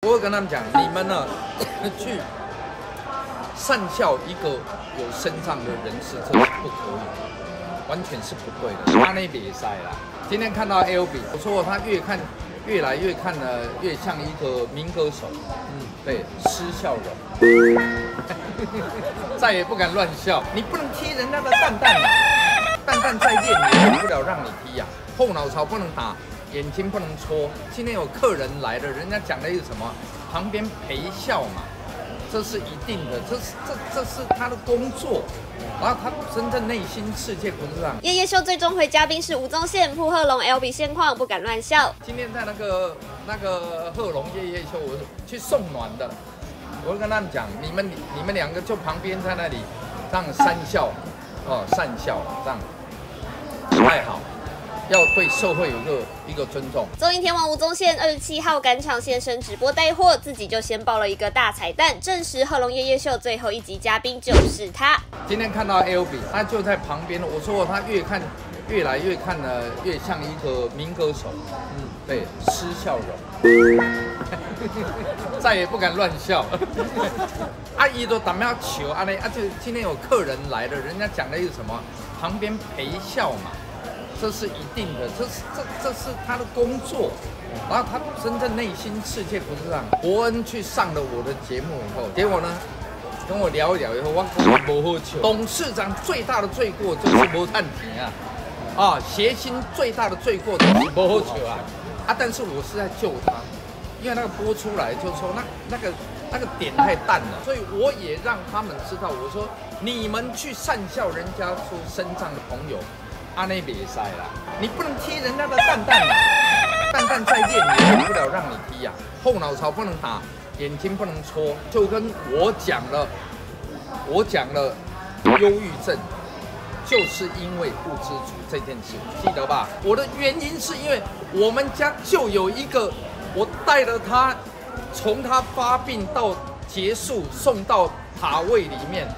我会跟他们讲，你们呢去善笑一个有身障的人士，这是不可以的，完全是不对的。他那比赛啦，今天看到 LB， 我说他越来越看呢，越像一个民歌手，对，失笑容，再也不敢乱笑。你不能踢人家的蛋蛋啊，蛋蛋再练也练不了让你踢啊，后脑勺不能打。眼睛不能戳。今天有客人来了，人家讲的是什么？旁边陪笑嘛，这是一定的，这是他的工作。然后他真正内心世界不是这样。 夜夜秀最终回嘉宾是吴宗宪、朴贺龙、LB 现况，不敢乱笑。 今天在那个贺龙夜夜秀，我去送暖的，我会跟他们讲，你们两个就旁边在那里这样讪笑，讪笑这样不太好。要对社会有一个尊重。 综艺天王吴宗宪27号赶场现身直播带货，自己就先爆了一个大彩蛋，证实贺龙夜夜秀最后一集嘉宾就是他。 今天看到 LB， 他就在旁边，我说他越来越看呢，越像一个民歌手，对，失笑容，再也不敢乱笑。阿姨都打喵球啊嘞，就今天有客人来了，人家讲的是什么？旁边陪笑嘛。这是一定的，这是他的工作，然后他真正内心世界不是这样。伯恩去上了我的节目以后，结果呢，跟我聊一聊以后，我没喝酒。董事长最大的罪过就是没探庭啊，谐星最大的罪过就是没喝酒啊，但是我是在救他，因为那个播出来就说那个点太淡了，所以我也让他们知道，我说你们去讪笑人家说身障的朋友。阿内比赛啦，你不能踢人家的蛋蛋啊，蛋蛋再练也练不了让你踢啊，后脑勺不能打，眼睛不能戳，就跟我讲了，忧郁症就是因为不知足这件事，记得吧？我的原因是因为我们家就有一个，我带了他，从他发病到结束送到塔位里面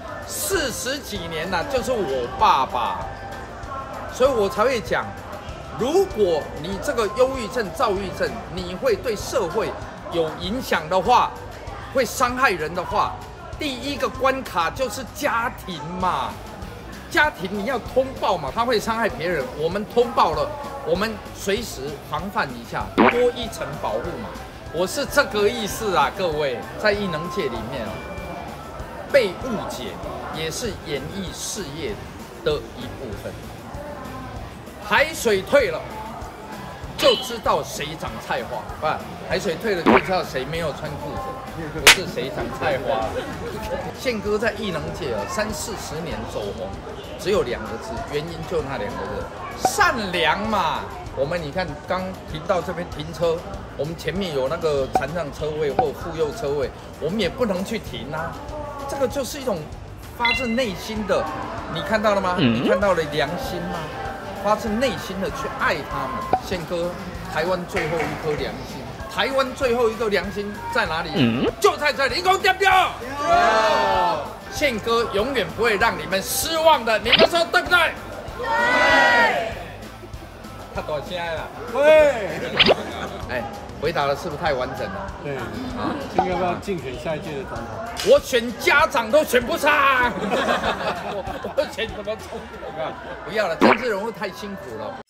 40几年了，就是我爸爸。所以我才会讲，如果你这个忧郁症、躁郁症，你会对社会有影响的话，会伤害人的话，第一个关卡就是家庭嘛。家庭你要通报嘛，他会伤害别人，我们通报了，我们随时防范一下，多一层保护嘛。我是这个意思啊，各位，在艺能界里面被误解也是演艺事业的一部分。海水退了，就知道谁长菜花。不，海水退了就知道谁没有穿裤子，不是谁长菜花。宪哥在艺能界30-40年走红，只有2个字，原因就那2个字，善良嘛。我们你看刚停到这边停车，我们前面有那个残障车位或妇幼车位，我们也不能去停啊。这个就是一种发自内心的，你看到了吗？你看到了良心吗？发自内心的去爱他们。宪哥，台湾最后一颗良心，台湾最后一个良心在哪里？就在这里，你给我点票！宪哥永远不会让你们失望的，你们说对不对？对。他多现在了。 对。 哎，回答的是不是太完整了？ 对。啊，今天要不要竞选下一届的总统？ 我选家长都选不上，我选什么总统啊？不要了，政治人物太辛苦了。